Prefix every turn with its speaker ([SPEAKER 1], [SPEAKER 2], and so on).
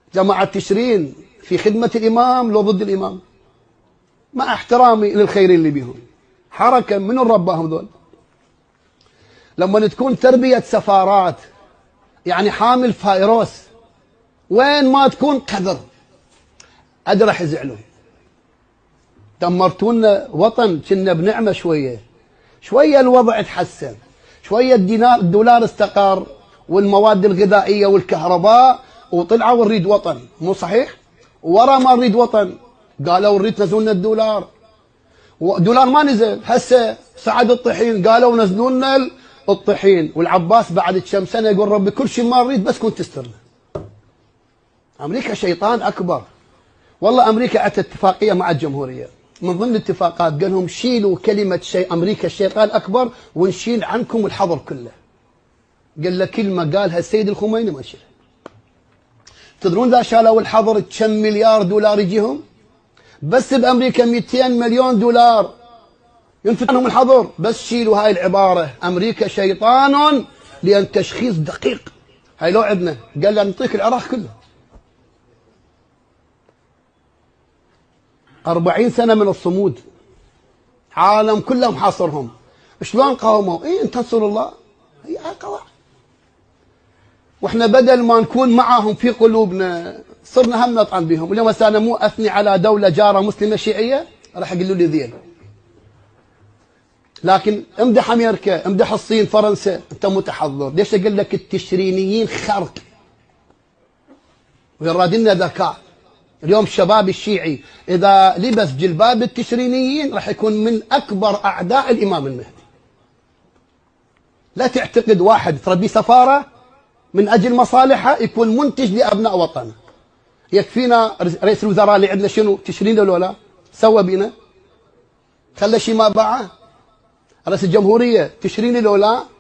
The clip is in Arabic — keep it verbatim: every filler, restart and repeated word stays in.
[SPEAKER 1] جماعة تشرين في خدمة الإمام لو ضد الإمام؟ مع احترامي للخير اللي بيهم، حركة من رباهم ذول. لما تكون تربية سفارات يعني حامل فايروس، وين ما تكون قذر، أدري راح يزعلون. دمرتونا وطن كنا بنعمة شوية شوية، الوضع تحسن شوية، الدينار الدولار استقر، والمواد الغذائية والكهرباء، وطلعوا نريد وطن. مو صحيح؟ ورا ما نريد وطن قالوا نريد تنزلون الدولار، والدولار ما نزل. هسه صعد الطحين قالوا نزلوا لنا الطحين، والعباس بعد كم سنه يقول ربي كل شيء ما نريد بس كنت تسترنا. امريكا شيطان اكبر. والله امريكا اتت اتفاقيه مع الجمهوريه، من ضمن الاتفاقات قال لهم شيلوا كلمه شيء امريكا الشيطان اكبر ونشيل عنكم الحظر كله. قال له كلمه قالها السيد الخميني ما نشيلها. تدرون اذا شالوا الحظر كم مليار دولار يجيهم؟ بس بامريكا مئتين مليون دولار ينفتح عنهم الحظر. بس شيلوا هاي العباره امريكا شيطان، لان تشخيص دقيق. هاي لو عندنا قال له نعطيك العراق كله. أربعين سنه من الصمود، عالم كله محاصرهم. شلون قاوموا؟ اي ان تنصروا الله هي قواعد. واحنا بدل ما نكون معهم في قلوبنا صرنا هم نطعن بهم. اليوم هسه انا مو اثني على دوله جاره مسلمه شيعيه راح يقولوا لي ذيل، لكن امدح امريكا، امدح الصين، فرنسا، انت متحضر. ليش اقول لك التشرينيين خرق ويرادلنا ذكاء. اليوم الشباب الشيعي اذا لبس جلباب التشرينيين راح يكون من اكبر اعداء الامام المهدي. لا تعتقد واحد تربيه سفاره من اجل مصالحه يكون منتج لابناء وطنه. يكفينا رئيس الوزراء اللي عندنا شنو تشرين ولا لا؟ سوى بينا؟ خلى شيء ما باعه؟ رئيس الجمهوريه تشرين ولا لا؟